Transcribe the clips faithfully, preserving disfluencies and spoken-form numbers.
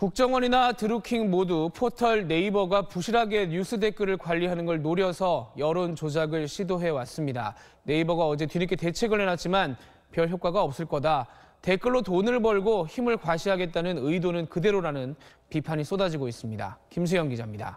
국정원이나 드루킹 모두 포털 네이버가 부실하게 뉴스 댓글을 관리하는 걸 노려서 여론 조작을 시도해 왔습니다. 네이버가 어제 뒤늦게 대책을 내놨지만 별 효과가 없을 거다. 댓글로 돈을 벌고 힘을 과시하겠다는 의도는 그대로라는 비판이 쏟아지고 있습니다. 김수영 기자입니다.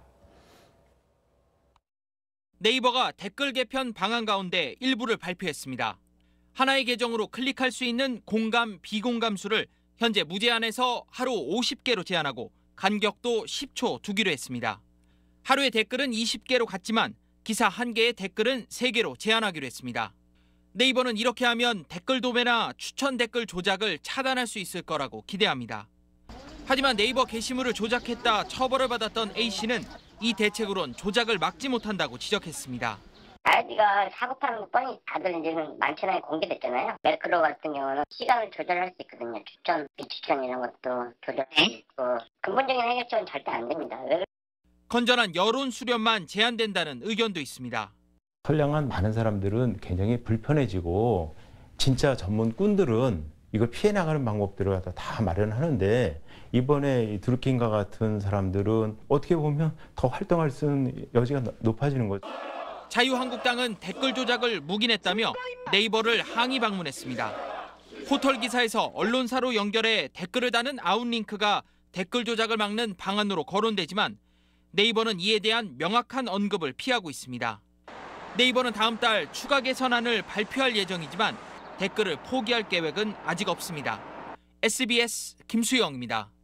네이버가 댓글 개편 방안 가운데 일부를 발표했습니다. 하나의 계정으로 클릭할 수 있는 공감, 비공감 수를 현재 무제한에서 하루 오십 개로 제한하고 간격도 십 초 두기로 했습니다. 하루에 댓글은 이십 개로 갔지만 기사 한 개의 댓글은 세 개로 제한하기로 했습니다. 네이버는 이렇게 하면 댓글 도배나 추천 댓글 조작을 차단할 수 있을 거라고 기대합니다. 하지만 네이버 게시물을 조작했다 처벌을 받았던 A씨는 이 대책으론 조작을 막지 못한다고 지적했습니다. 아이디가 사고 파는 거 뻔히 다들 이제는 만천하에 공개됐잖아요. 매크로 같은 경우는 시간을 조절할 수 있거든요. 추천, 비추천 이런 것도 조절할 수 있고 근본적인 해결책은 절대 안 됩니다. 건전한 여론 수렴만 제한된다는 의견도 있습니다. 선량한 많은 사람들은 굉장히 불편해지고 진짜 전문꾼들은 이걸 피해 나가는 방법들을 다 마련하는데 이번에 드루킹과 같은 사람들은 어떻게 보면 더 활동할 수 있는 여지가 높아지는 거죠. 자유한국당은 댓글 조작을 묵인했다며 네이버를 항의 방문했습니다. 포털 기사에서 언론사로 연결해 댓글을 다는 아웃링크가 댓글 조작을 막는 방안으로 거론되지만 네이버는 이에 대한 명확한 언급을 피하고 있습니다. 네이버는 다음 달 추가 개선안을 발표할 예정이지만 댓글을 포기할 계획은 아직 없습니다. 에스비에스 김수영입니다.